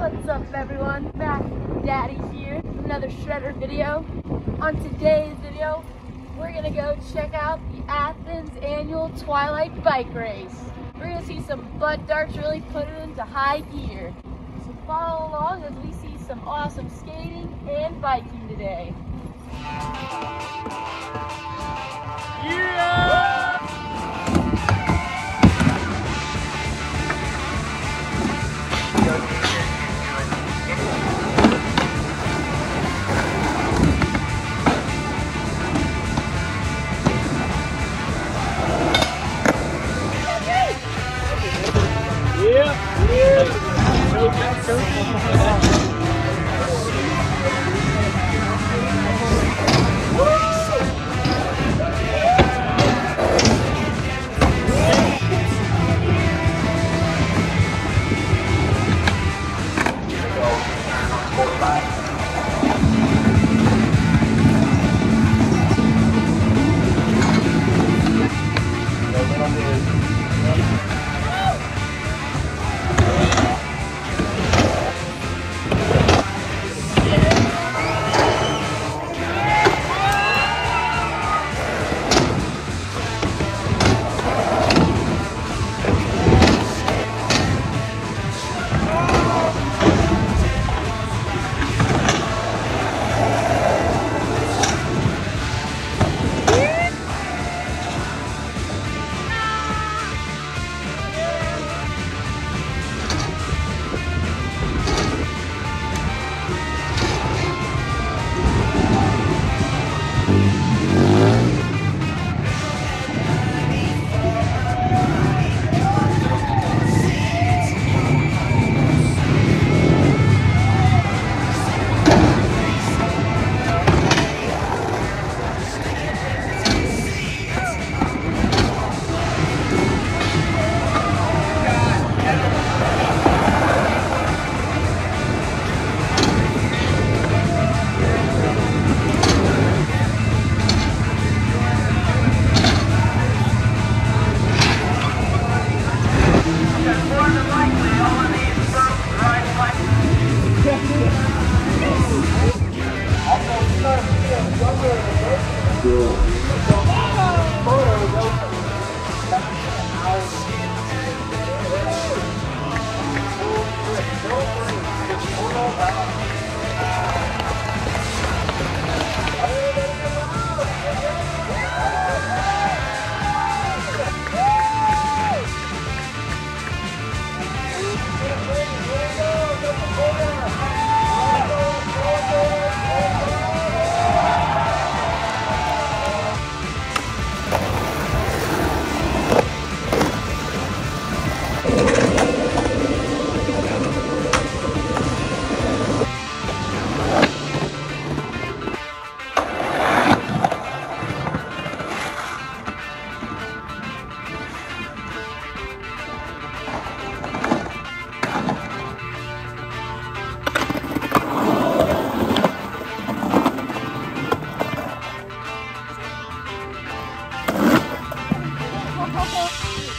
What's up everyone, Matt Daddy here, another shredder video. On today's video, we're gonna go check out the Athens annual Twilight bike race. We're gonna see some butt darts really put it into high gear. So follow along as we see some awesome skating and biking today. Yeah!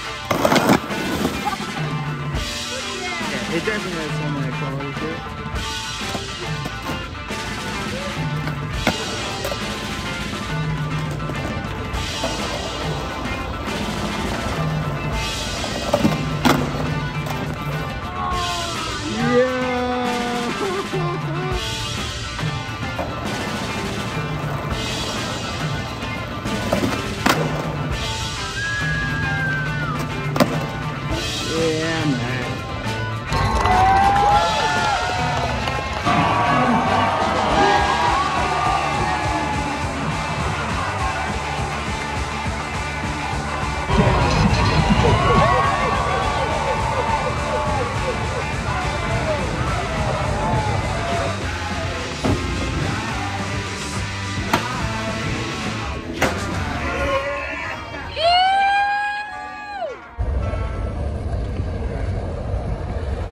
It definitely has some of that quality to it.